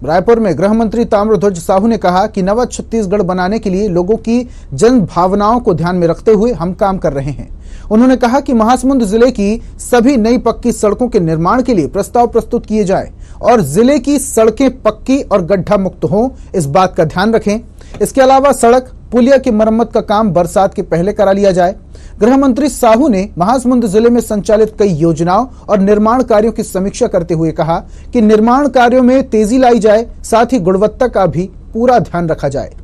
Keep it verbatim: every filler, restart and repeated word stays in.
रायपुर में गृह मंत्री ताम्रध्वज साहू ने कहा कि नवा छत्तीसगढ़ बनाने के लिए लोगों की जन भावनाओं को ध्यान में रखते हुए हम काम कर रहे हैं। उन्होंने कहा कि महासमुंद जिले की सभी नई पक्की सड़कों के निर्माण के लिए प्रस्ताव प्रस्तुत किए जाए और जिले की सड़कें पक्की और गड्ढा मुक्त हों, इस बात का ध्यान रखें। इसके अलावा सड़क पुलिया की मरम्मत का काम बरसात के पहले करा लिया जाए। गृह मंत्री साहू ने महासमुंद जिले में संचालित कई योजनाओं और निर्माण कार्यों की समीक्षा करते हुए कहा कि निर्माण कार्यों में तेजी लाई जाए, साथ ही गुणवत्ता का भी पूरा ध्यान रखा जाए।